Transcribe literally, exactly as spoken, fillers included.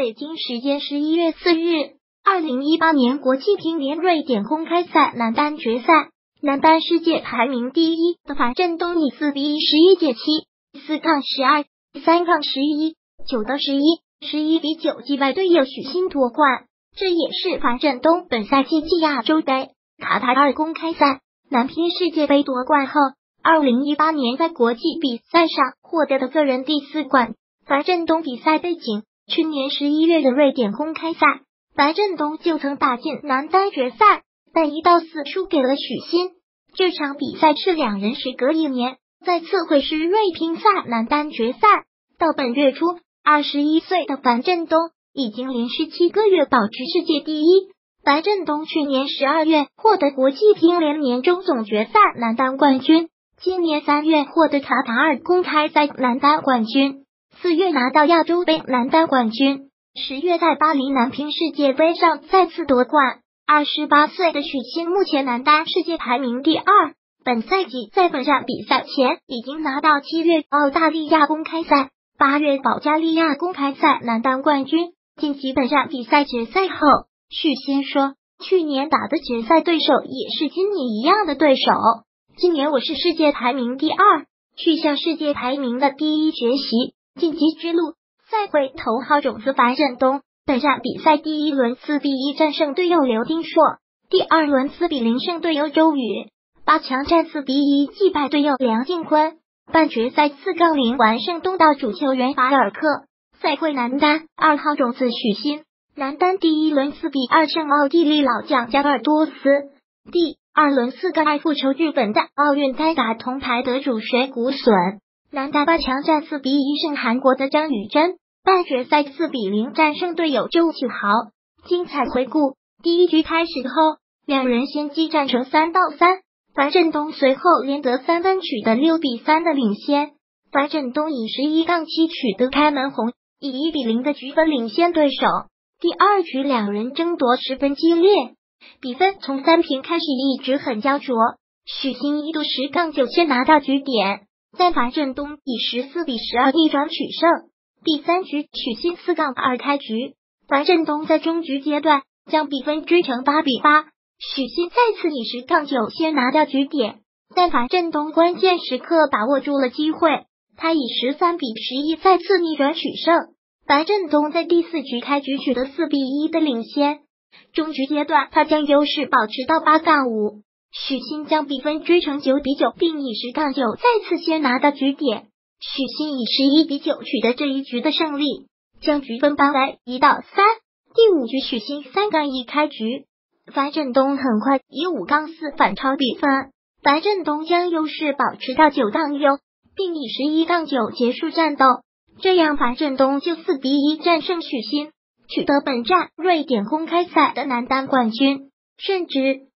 北京时间十一月四日，二零一八年国际乒联瑞典公开赛男单决赛，男单世界排名第一的樊振东以四比一十一减七、四杠十二、三杠十一、九得十一、十一比九击败队友许昕夺冠。这也是樊振东本赛季继亚洲杯、卡塔尔公开赛、男乒世界杯夺冠后，二零一八年在国际比赛上获得的个人第四冠。樊振东比赛背景：去年十一月的瑞典公开赛，樊振东就曾打进男单决赛，但一到四输给了许昕。这场比赛是两人时隔一年再次会师瑞乒赛男单决赛。到本月初，二十一岁的樊振东已经连续七个月保持世界第一。樊振东去年十二月获得国际乒联年终总决赛男单冠军，今年三月获得卡塔尔公开赛男单冠军，四月拿到亚洲杯男单冠军，十月在巴黎男乒世界杯上再次夺冠。二十八岁的许昕目前男单世界排名第二，本赛季在本站比赛前已经拿到七月澳大利亚公开赛、八月保加利亚公开赛男单冠军。晋级本站比赛决赛后，许昕说，去年打的决赛对手也是今年一样的对手，今年我是世界排名第二，去向世界排名的第一学习。晋级之路，赛会头号种子樊振东本站比赛第一轮四比一战胜队友刘丁硕，第二轮四比零胜队友周宇，八强战四比一击败队友梁靖昆，半决赛四杠零完胜东道主球员法尔克。赛会男单二号种子许昕，男单第一轮四比二胜奥地利老将加尔多斯，第二轮四杠二复仇日本的奥运单打铜牌得主水谷隼，男单八强战四比一胜韩国的张雨铮，半决赛四比零战胜队友周启豪。精彩回顾：第一局开始后，两人先激战成三到三，樊振东随后连得三分，取得六比三的领先。樊振东以十一杠七取得开门红，以一比零的局分领先对手。第二局两人争夺十分激烈，比分从三平开始一直很焦灼，许昕一度十杠九先拿到局点，但樊振东以十四比十二逆转取胜。第三局许昕四杠二开局，樊振东在中局阶段将比分追成八比八，许昕再次以十杠九先拿到局点，但樊振东关键时刻把握住了机会，他以十三比十一再次逆转取胜。樊振东在第四局开局取得四比一的领先，中局阶段他将优势保持到八杠五，许昕将比分追成九比九，并以十杠九再次先拿到局点。许昕以十一比九取得这一局的胜利，将局分扳为一到三。第五局许昕三杠一开局，樊振东很快以五杠四反超比分，樊振东将优势保持到九杠六，并以十一杠九结束战斗，这样樊振东就四比一战胜许昕，取得本站瑞典公开赛的男单冠军。甚至